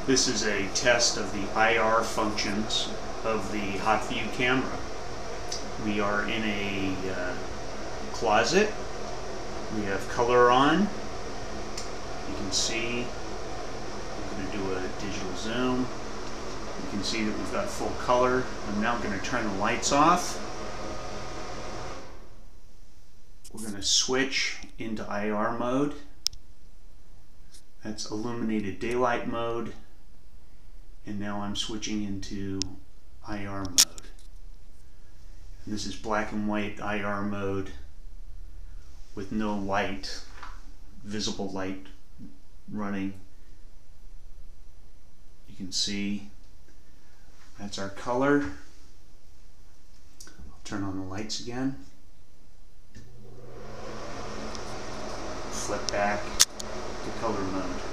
This is a test of the IR functions of the HauteVIEW camera. We are in a closet. We have color on. You can see, I'm going to do a digital zoom. You can see that we've got full color. I'm now going to turn the lights off. We're going to switch into IR mode. That's illuminated daylight mode. And now I'm switching into IR mode. And this is black and white IR mode with no light, visible light running. You can see that's our color. I'll turn on the lights again. Flip back to color mode.